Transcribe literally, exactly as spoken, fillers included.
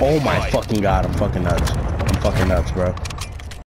Oh my fucking god, I'm fucking nuts. I'm fucking nuts, bro.